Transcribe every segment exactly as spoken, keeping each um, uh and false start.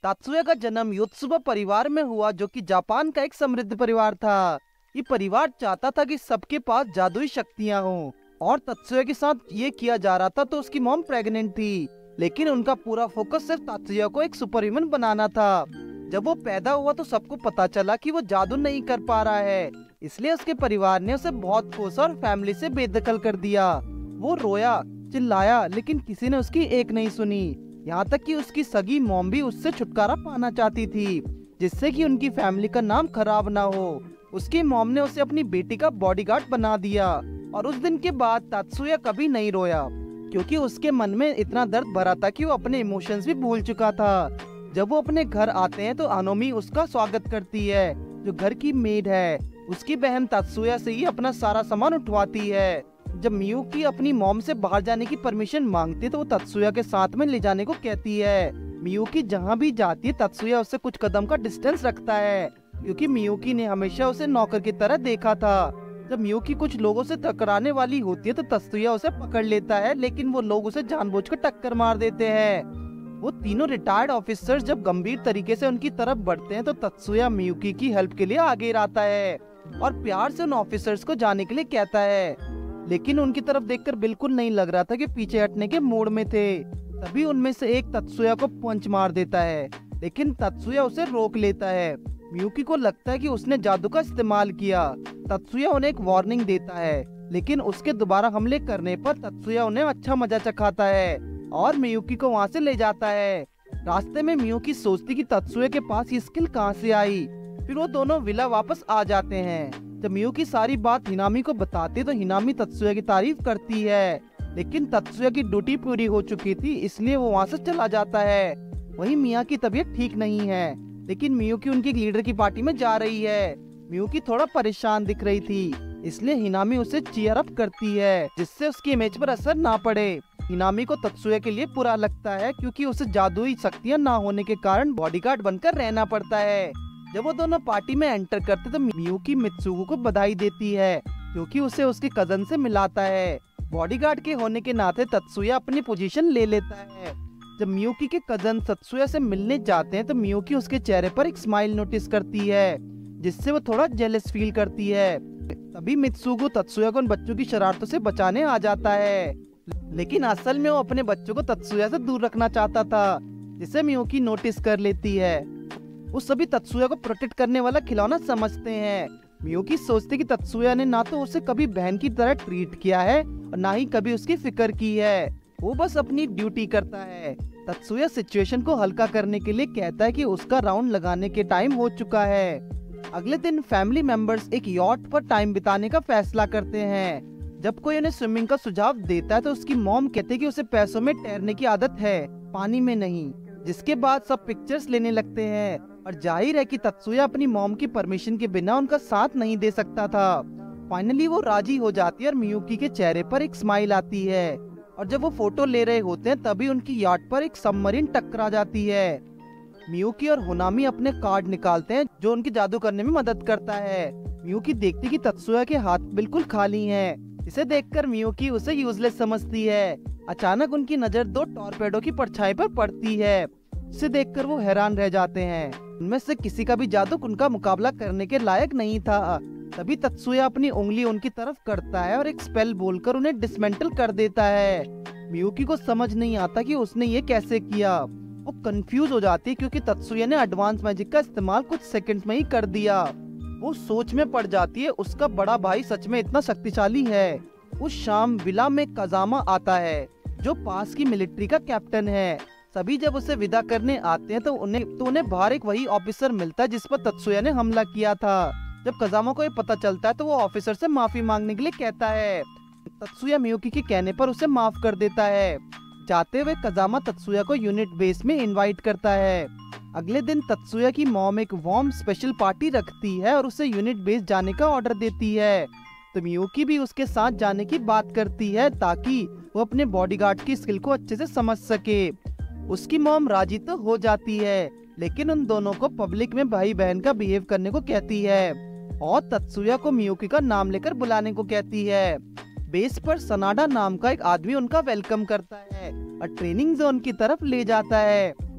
तात्सुया का जन्म योत्सुबा परिवार में हुआ, जो कि जापान का एक समृद्ध परिवार था। ये परिवार चाहता था कि सबके पास जादुई शक्तियां हों, और तात्सुया के साथ ये किया जा रहा था। तो उसकी मॉम प्रेग्नेंट थी, लेकिन उनका पूरा फोकस सिर्फ तात्सुया को एक सुपर ह्यूमन बनाना था। जब वो पैदा हुआ तो सबको पता चला कि वो जादू नहीं कर पा रहा है, इसलिए उसके परिवार ने उसे बहुत कोसा और फैमिली से बेदखल कर दिया। वो रोया, चिल्लाया, लेकिन किसी ने उसकी एक नहीं सुनी। यहाँ तक कि उसकी सगी मॉम भी उससे छुटकारा पाना चाहती थी, जिससे कि उनकी फैमिली का नाम खराब ना हो। उसकी मॉम ने उसे अपनी बेटी का बॉडीगार्ड बना दिया, और उस दिन के बाद तात्सुया कभी नहीं रोया, क्योंकि उसके मन में इतना दर्द भरा था कि वो अपने इमोशंस भी भूल चुका था। जब वो अपने घर आते हैं तो अनोमी उसका स्वागत करती है, जो घर की मेड है। उसकी बहन तात्सुया से ही अपना सारा सामान उठवाती है। जब मियुकी अपनी मॉम से बाहर जाने की परमिशन मांगती है तो वो तात्सुया के साथ में ले जाने को कहती है। मियुकी जहाँ भी जाती है तात्सुया उससे कुछ कदम का डिस्टेंस रखता है, क्योंकि मियुकी ने हमेशा उसे नौकर की तरह देखा था। जब मियुकी कुछ लोगों से टकराने वाली होती है तो तात्सुया उसे पकड़ लेता है, लेकिन वो लोग उसे जानबूझकर टक्कर मार देते हैं। वो तीनों रिटायर्ड ऑफिसर्स जब गंभीर तरीके से उनकी तरफ बढ़ते हैं तो तात्सुया मियुकी की हेल्प के लिए आगे आता है और प्यार से उन ऑफिसर्स को जाने के लिए कहता है, लेकिन उनकी तरफ देखकर बिल्कुल नहीं लग रहा था कि पीछे हटने के मूड में थे। तभी उनमें से एक तात्सुया को पंच मार देता है, लेकिन तात्सुया उसे रोक लेता है। मियुकी को लगता है कि उसने जादू का इस्तेमाल किया। तात्सुया उन्हें एक वार्निंग देता है, लेकिन उसके दोबारा हमले करने पर तात्सुया उन्हें अच्छा मजा चखाता है और मियुकी को वहाँ से ले जाता है। रास्ते में मियुकी सोचती कि तात्सुया के पास ये स्किल कहाँ से आई। फिर वो दोनों विला वापस आ जाते हैं। जब मियुकी सारी बात हिनामी को बताती तो हिनामी तात्सुया की तारीफ करती है, लेकिन तात्सुया की ड्यूटी पूरी हो चुकी थी, इसलिए वो वहाँ से चला जाता है। वहीं मिया की तबीयत ठीक नहीं है, लेकिन मियुकी उनकी लीडर की पार्टी में जा रही है। मियुकी थोड़ा परेशान दिख रही थी, इसलिए हिनामी उसे चीयर अप करती है, जिससे उसकी इमेज पर असर ना पड़े। हिनामी को तात्सुया के लिए बुरा लगता है, क्योंकि उसे जादुई शक्तियाँ ना होने के कारण बॉडीगार्ड बनकर रहना पड़ता है। जब वो दोनों पार्टी में एंटर करते तो मियुकी मित्सुको को बधाई देती है, क्योंकि उसे उसके कजन से मिलाता है। बॉडीगार्ड के होने के नाते तात्सुया अपनी पोजीशन ले लेता है। जब मियुकी के कजन तात्सुया से मिलने जाते हैं तो मियुकी उसके चेहरे पर एक स्माइल नोटिस करती है, जिससे वो थोड़ा जेलस फील करती है। तभी मित्सुको तात्सुया को उन बच्चों की शरारतों से बचाने आ जाता है, लेकिन असल में वो अपने बच्चों को तात्सुया से दूर रखना चाहता था, जिसे मियुकी नोटिस कर लेती है। वो सभी तात्सुया को प्रोटेक्ट करने वाला खिलौना समझते हैं। मियुकी सोचती कि तात्सुया ने ना तो उसे कभी बहन की तरह ट्रीट किया है और ना ही कभी उसकी फिक्र की है। वो बस अपनी ड्यूटी करता है। तात्सुया सिचुएशन को हल्का करने के लिए कहता है कि उसका राउंड लगाने के टाइम हो चुका है। अगले दिन फैमिली मेंबर्स एक यॉट पर टाइम बिताने का फैसला करते हैं। जब कोई उन्हें स्विमिंग का सुझाव देता है तो उसकी मॉम कहते हैं कि उसे पैसों में तैरने की आदत है, पानी में नहीं। जिसके बाद सब पिक्चर्स लेने लगते हैं, और जाहिर है कि तात्सुया अपनी मॉम की परमिशन के बिना उनका साथ नहीं दे सकता था। फाइनली वो राजी हो जाती है और मियुकी के चेहरे पर एक स्माइल आती है। और जब वो फोटो ले रहे होते हैं तभी उनकी याट पर एक सबमरीन टकरा जाती है। मियुकी और हुनामी अपने कार्ड निकालते हैं, जो उनकी जादू करने में मदद करता है। मियुकी देखती कि तात्सुया के हाथ बिल्कुल खाली हैं। इसे देखकर मियुकी उसे यूजलेस समझती है। अचानक उनकी नजर दो टॉर्पेडो की परछाई पर पड़ती है। इसे देखकर वो हैरान रह जाते हैं। उनमें से किसी का भी जादू उनका मुकाबला करने के लायक नहीं था। तभी तात्सुया अपनी उंगली उनकी तरफ करता है और एक स्पेल बोलकर उन्हें डिसमेंटल कर देता है। मियुकी को समझ नहीं आता कि उसने ये कैसे किया। वो कंफ्यूज हो जाती है, क्योंकि तात्सुया ने एडवांस मैजिक का इस्तेमाल कुछ सेकंड्स में ही कर दिया। वो सोच में पड़ जाती है, उसका बड़ा भाई सच में इतना शक्तिशाली है। उस शाम विला में कजामा आता है, जो पास की मिलिट्री का कैप्टन है। सभी जब उसे विदा करने आते हैं तो उन्हें तो उन्हें बाहर एक वही ऑफिसर मिलता है जिस पर तात्सुया ने हमला किया था। जब कजामा को ये पता चलता है तो वो ऑफिसर से माफी मांगने के लिए कहता है। तात्सुया मियुकी के कहने पर उसे माफ कर देता है। जाते हुए कजामा तात्सुया को यूनिट बेस में इनवाइट करता है। अगले दिन तात्सुया की मॉम एक वार्म स्पेशल पार्टी रखती है और उसे यूनिट बेस जाने का ऑर्डर देती है। तो मियुकी भी उसके साथ जाने की बात करती है, ताकि वो अपने बॉडीगार्ड की स्किल को अच्छे से समझ सके। उसकी मॉम राजी तो हो जाती है, लेकिन उन दोनों को पब्लिक में भाई बहन का बिहेव करने को कहती है और तात्सुया को मियुकी का नाम लेकर बुलाने को कहती है। बेस पर सनाडा नाम का एक आदमी उनका वेलकम करता है और ट्रेनिंग जोन की तरफ ले जाता है।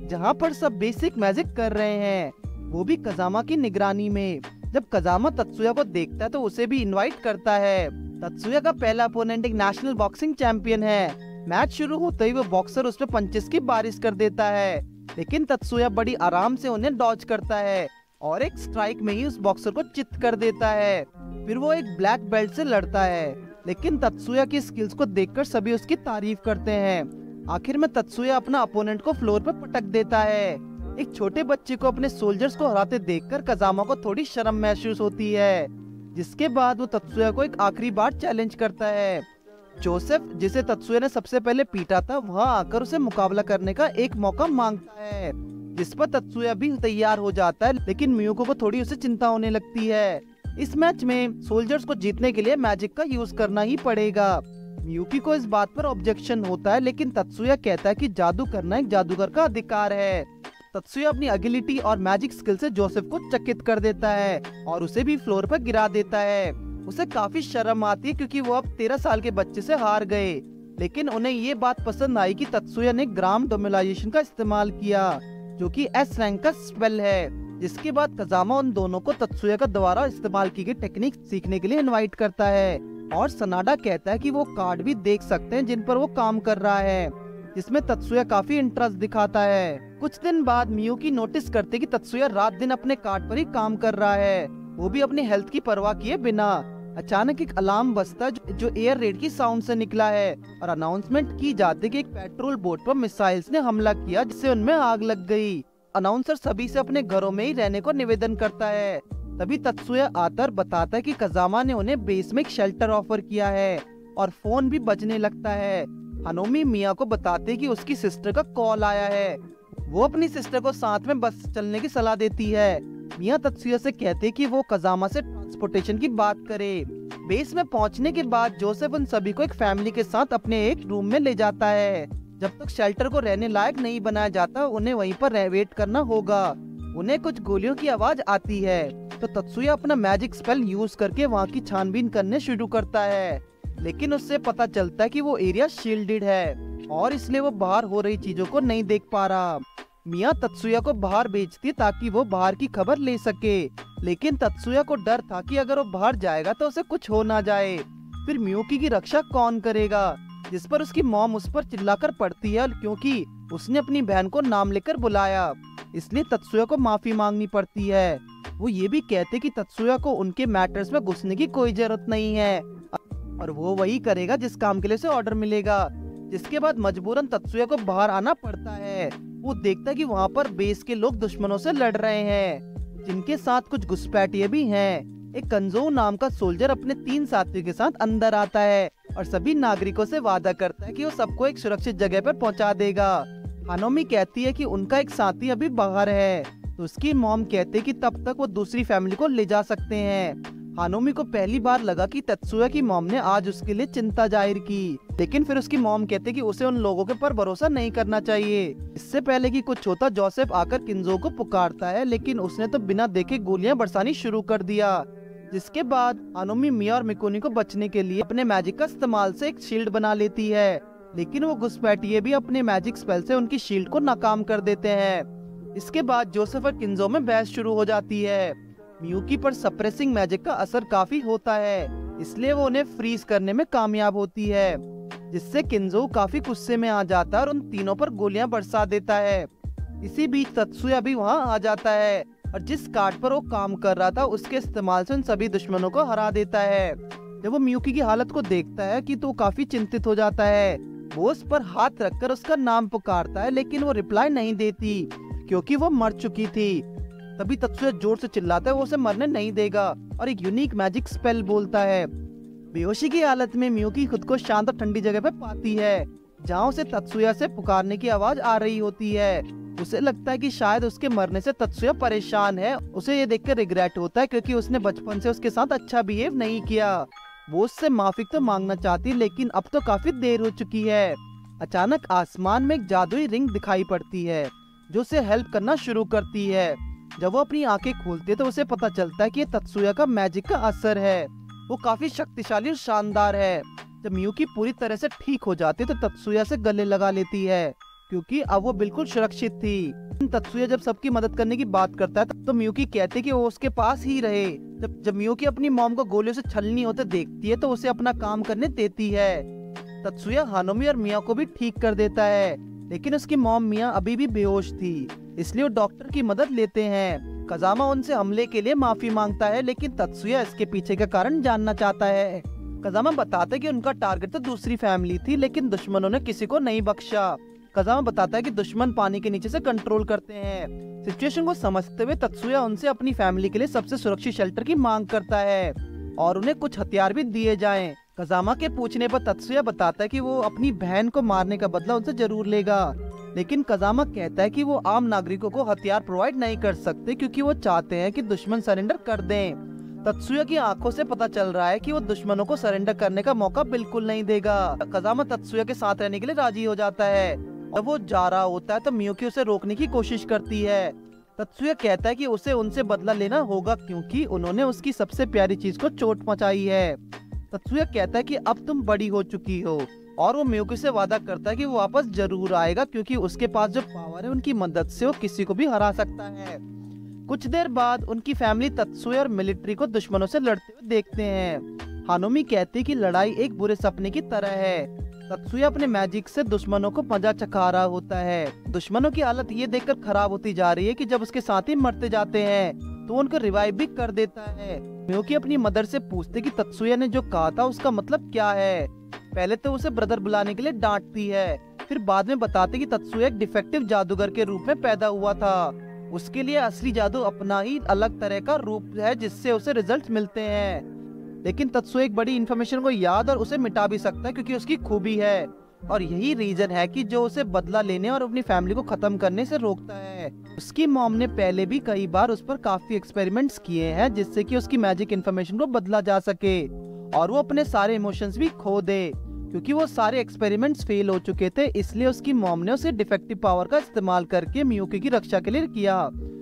जहाँ पर सब बेसिक मैजिक कर रहे हैं, वो भी कजामा की निगरानी में। जब कजामा तत्सुया को देखता है तो उसे भी इनवाइट करता है। तत्सुया का पहला अपोनेंट एक नेशनल बॉक्सिंग चैंपियन है। मैच शुरू होते ही वो बॉक्सर उस पे पंचेस की बारिश कर देता है, लेकिन तत्सुया बड़ी आराम से उन्हें डॉज करता है और एक स्ट्राइक में ही उस बॉक्सर को चित कर देता है। फिर वो एक ब्लैक बेल्ट से लड़ता है, लेकिन तत्सुया की स्किल्स को देखकर सभी उसकी तारीफ करते हैं। आखिर में तत्सुया अपना अपोनेंट को फ्लोर पर पटक देता है। एक छोटे बच्चे को अपने सोल्जर्स को हराते देखकर कजामा को थोड़ी शर्म महसूस होती है, जिसके बाद वो तत्सुया को एक आखिरी बार चैलेंज करता है। जोसेफ, जिसे तत्सुया ने सबसे पहले पीटा था, वहाँ आकर उसे मुकाबला करने का एक मौका मांगता है, जिस पर तत्सुया भी तैयार हो जाता है, लेकिन मियुको को थोड़ी उसे चिंता होने लगती है। इस मैच में सोल्जर्स को जीतने के लिए मैजिक का यूज करना ही पड़ेगा। मियुकी को इस बात पर ऑब्जेक्शन होता है, लेकिन तत्सुया कहता है कि जादू करना एक जादूगर का अधिकार है। तत्सुया अपनी एगिलिटी और मैजिक स्किल से जोसेफ को चकित कर देता है और उसे भी फ्लोर पर गिरा देता है। उसे काफी शर्म आती है क्योंकि वो अब तेरह साल के बच्चे से हार गए, लेकिन उन्हें ये बात पसंद आई कि तत्सुया ने ग्राम डोमिलाइजेशन का इस्तेमाल किया, जो कि एस रैंक का स्पेल है। जिसके बाद कजामा उन दोनों को तत्सुया का द्वारा इस्तेमाल की गई टेक्निक सीखने के लिए इनवाइट करता है, और सनाडा कहता है कि वो कार्ड भी देख सकते हैं जिन पर वो काम कर रहा है, जिसमें तत्सुया काफी इंटरेस्ट दिखाता है। कुछ दिन बाद मियुकी नोटिस करते कि तत्सुया रात दिन अपने कार्ड पर ही काम कर रहा है, वो भी अपनी हेल्थ की परवाह किए बिना। अचानक एक अलार्म बजता है जो, जो एयर रेड की साउंड से निकला है, और अनाउंसमेंट की जाती है कि एक पेट्रोल बोट पर मिसाइल्स ने हमला किया, जिससे उनमें आग लग गई। अनाउंसर सभी से अपने घरों में ही रहने को निवेदन करता है। तभी तत्सुया आकर बताता है कि कजामा ने उन्हें बेस में एक शेल्टर ऑफर किया है, और फोन भी बजने लगता है। हनोमी मिया को बताते कि उसकी सिस्टर का कॉल आया है। वो अपनी सिस्टर को साथ में बस चलने की सलाह देती है। मिया तत्सुया से कहते कि वो कजामा से ट्रांसपोर्टेशन की बात करे। बेस में पहुंचने के बाद जोसेफ उन सभी को एक फैमिली के साथ अपने एक रूम में ले जाता है। जब तक शेल्टर को रहने लायक नहीं बनाया जाता, उन्हें वहीं पर वेट करना होगा। उन्हें कुछ गोलियों की आवाज आती है, तो तत्सुया अपना मैजिक स्पेल यूज करके वहाँ की छानबीन करने शुरू करता है, लेकिन उससे पता चलता है कि वो एरिया शील्डेड है और इसलिए वो बाहर हो रही चीजों को नहीं देख पा रहा। मिया तत्सुया को बाहर भेजती ताकि वो बाहर की खबर ले सके, लेकिन तत्सुया को डर था कि अगर वो बाहर जाएगा तो उसे कुछ हो ना जाए। फिर मियुकी की रक्षा कौन करेगा, जिस पर उसकी मॉम उस पर चिल्लाकर पड़ती है, क्योंकि उसने अपनी बहन को नाम लेकर बुलाया, इसलिए तत्सुया को माफी मांगनी पड़ती है। वो ये भी कहते कि तत्सुया को उनके मैटर्स में घुसने की कोई जरूरत नहीं है और वो वही करेगा जिस काम के लिए उसे ऑर्डर मिलेगा। जिसके बाद मजबूरन तत्सुया को बाहर आना पड़ता है। वो देखता है कि वहाँ पर बेस के लोग दुश्मनों से लड़ रहे हैं, जिनके साथ कुछ घुसपैठिए भी हैं। एक कंजो नाम का सोल्जर अपने तीन साथियों के साथ अंदर आता है और सभी नागरिकों से वादा करता है कि वो सबको एक सुरक्षित जगह पर पहुंचा देगा। हानोमी कहती है कि उनका एक साथी अभी बाहर है, तो उसकी मॉम कहते कि तब तक वो दूसरी फैमिली को ले जा सकते हैं। हानोमी को पहली बार लगा कि तत्सुया की मॉम ने आज उसके लिए चिंता जाहिर की, लेकिन फिर उसकी मॉम कहते कि उसे उन लोगों के पर भरोसा नहीं करना चाहिए। इससे पहले कि कुछ होता, जोसेफ आकर किंजो को पुकारता है, लेकिन उसने तो बिना देखे गोलियां बरसानी शुरू कर दिया। जिसके बाद हानोमी मिया और मिकुनी को बचने के लिए अपने मैजिक का इस्तेमाल से एक शील्ड बना लेती है, लेकिन वो घुसपैठिए भी अपने मैजिक स्पेल से उनकी शील्ड को नाकाम कर देते हैं। इसके बाद जोसेफ और किंजो में बहस शुरू हो जाती है। मियुकी पर सप्रेसिंग मैजिक का असर काफी होता है, इसलिए वो उन्हें फ्रीज करने में कामयाब होती है, जिससे किंजो काफी गुस्से में आ जाता है और उन तीनों पर गोलियां बरसा देता है। इसी बीच तत्सुया भी वहां आ जाता है और जिस कार्ड पर वो काम कर रहा था उसके इस्तेमाल से उन सभी दुश्मनों को हरा देता है। जब वो मियुकी की हालत को देखता है कि तो काफी चिंतित हो जाता है। वो उस पर हाथ रखकर उसका नाम पुकारता है, लेकिन वो रिप्लाई नहीं देती क्योंकि वो मर चुकी थी। तभी तत्सुया जोर से चिल्लाता है वो उसे मरने नहीं देगा और एक यूनिक मैजिक स्पेल बोलता है। बेहोशी की हालत में मियुकी खुद को शांत और ठंडी जगह पे पाती है, जहाँ उसे तत्सुया से पुकारने की आवाज आ रही होती है। उसे लगता है कि शायद उसके मरने से तत्सुया परेशान है। उसे ये देखकर रिग्रेट होता है क्योंकि उसने बचपन से उसके साथ अच्छा बिहेव नहीं किया। वो उससे माफी तो मांगना चाहती, लेकिन अब तो काफी देर हो चुकी है। अचानक आसमान में एक जादुई रिंग दिखाई पड़ती है जो उसे हेल्प करना शुरू करती है। जब वो अपनी आंखें खोलती है तो उसे पता चलता है कि ये तत्सुया का मैजिक का असर है। वो काफी शक्तिशाली और शानदार है। जब मियुकी पूरी तरह से ठीक हो जाती है तो तत्सुया से गले लगा लेती है क्योंकि अब वो बिल्कुल सुरक्षित थी। तत्सुया जब सबकी मदद करने की बात करता है तो मियुकी कहती है कि वो उसके पास ही रहे। जब जब मियुकी अपनी मॉम को गोलियों से छलनी होते देखती है तो उसे अपना काम करने देती है। तत्सुया हानोमी और मिया को भी ठीक कर देता है, लेकिन उसकी मॉम मिया अभी भी बेहोश थी, इसलिए वो डॉक्टर की मदद लेते हैं। कजामा उनसे हमले के लिए माफी मांगता है, लेकिन तत्सुया इसके पीछे का कारण जानना चाहता है। कजामा बताता है कि उनका टारगेट तो दूसरी फैमिली थी, लेकिन दुश्मनों ने किसी को नहीं बख्शा। कजामा बताता है कि दुश्मन पानी के नीचे से कंट्रोल करते हैं। सिचुएशन को समझते हुए तत्सुया उनसे अपनी फैमिली के लिए सबसे सुरक्षित शेल्टर की मांग करता है और उन्हें कुछ हथियार भी दिए जाएं। कजामा के पूछने पर तत्सुया बताता है कि वो अपनी बहन को मारने का बदला उनसे जरूर लेगा, लेकिन कजामा कहता है कि वो आम नागरिकों को हथियार प्रोवाइड नहीं कर सकते क्योंकि वो चाहते हैं कि दुश्मन सरेंडर कर दें। तत्सुया की आंखों से पता चल रहा है कि वो दुश्मनों को सरेंडर करने का मौका बिल्कुल नहीं देगा। कजामा तत्सुया के साथ रहने के लिए राजी हो जाता है और वो जा रहा होता है तो मियुकी उसे रोकने की कोशिश करती है। तत्सुया कहता है कि उसे उनसे बदला लेना होगा क्योंकि उन्होंने उसकी सबसे प्यारी चीज को चोट पहुंचाई है। तत्सुया कहता है कि अब तुम बड़ी हो चुकी हो और वो मियुकी से वादा करता है कि वो वापस जरूर आएगा क्योंकि उसके पास जो पावर है उनकी मदद से वो किसी को भी हरा सकता है। कुछ देर बाद उनकी फैमिली तत्सुया और मिलिट्री को दुश्मनों से लड़ते हुए देखते हैं। हानोमी कहती है कि लड़ाई एक बुरे सपने की तरह है। तत्सुया अपने मैजिक से दुश्मनों को मजा चखा रहा होता है। दुश्मनों की हालत ये देखकर खराब होती जा रही है कि जब उसके साथी मरते जाते हैं तो उनको रिवाइव भी कर देता है। मियुकी अपनी मदर से पूछते कि तत्सुया ने जो कहा था उसका मतलब क्या है। पहले तो उसे ब्रदर बुलाने के लिए डांटती है, फिर बाद में बताते कि तत्सुया एक डिफेक्टिव जादूगर के रूप में पैदा हुआ था। उसके लिए असली जादू अपना ही अलग तरह का रूप है जिससे उसे रिजल्ट मिलते हैं, लेकिन तत्सुया एक बड़ी इन्फॉर्मेशन को याद और उसे मिटा भी सकता है क्योंकि उसकी खूबी है और यही रीजन है कि जो उसे बदला लेने और अपनी फैमिली को खत्म करने से रोकता है। उसकी मॉम ने पहले भी कई बार उस पर काफी एक्सपेरिमेंट्स किए हैं जिससे कि उसकी मैजिक इन्फॉर्मेशन को बदला जा सके और वो अपने सारे इमोशंस भी खो दे। क्योंकि वो सारे एक्सपेरिमेंट्स फेल हो चुके थे, इसलिए उसकी मॉम ने उसे डिफेक्टिव पावर का इस्तेमाल करके मियुकी की रक्षा के लिए किया।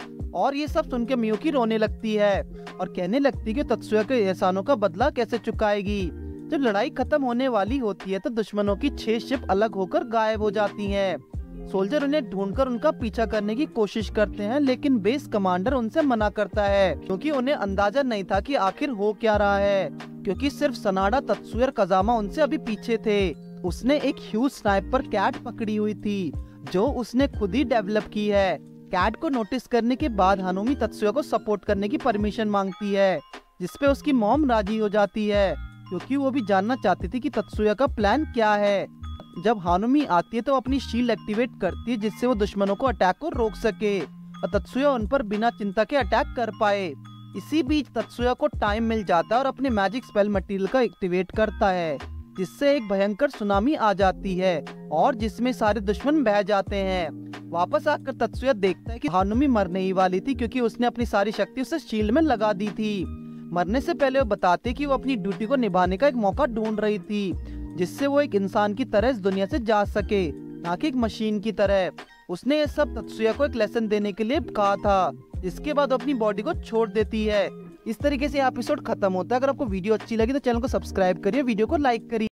और ये सब सुनकर मियुकी रोने लगती है और कहने लगती है कि तत्सुया के एहसानों का बदला कैसे चुकाएगी। जब लड़ाई खत्म होने वाली होती है तो दुश्मनों की छह शिप अलग होकर गायब हो जाती हैं। सोल्जर उन्हें ढूंढकर उनका पीछा करने की कोशिश करते हैं, लेकिन बेस कमांडर उनसे मना करता है क्योंकि उन्हें अंदाजा नहीं था कि आखिर हो क्या रहा है, क्योंकि सिर्फ सनाडा, तत्सुया और कजामा उनसे अभी पीछे थे। उसने एक ह्यूज स्नाइपर कैट पकड़ी हुई थी जो उसने खुद ही डेवलप की है। कैट को नोटिस करने के बाद हानोमी तत्सुया को सपोर्ट करने की परमिशन मांगती है, जिसपे उसकी मॉम राजी हो जाती है क्योंकि वो भी जानना चाहती थी कि तत्सुया का प्लान क्या है। जब हानोमी आती है तो अपनी शील्ड एक्टिवेट करती है जिससे वो दुश्मनों को अटैक को रोक सके और तत्सुया उन पर बिना चिंता के अटैक कर पाए। इसी बीच तत्सुया को टाइम मिल जाता है और अपने मैजिक स्पेल मटेरियल का एक्टिवेट करता है, जिससे एक भयंकर सुनामी आ जाती है और जिसमें सारे दुश्मन बह जाते हैं। वापस आकर तत्सुया देखता है कि हानोमी मरने ही वाली थी क्योंकि उसने अपनी सारी शक्ति उसे शील्ड में लगा दी थी। मरने से पहले वो बताते कि वो अपनी ड्यूटी को निभाने का एक मौका ढूंढ रही थी जिससे वो एक इंसान की तरह इस दुनिया से जा सके, ना कि एक मशीन की तरह। उसने ये सब तत्सुया को एक लेसन देने के लिए कहा था, जिसके बाद अपनी बॉडी को छोड़ देती है। इस तरीके से एपिसोड खत्म होता है। अगर आपको वीडियो अच्छी लगी तो चैनल को सब्सक्राइब करिए, वीडियो को लाइक करिए।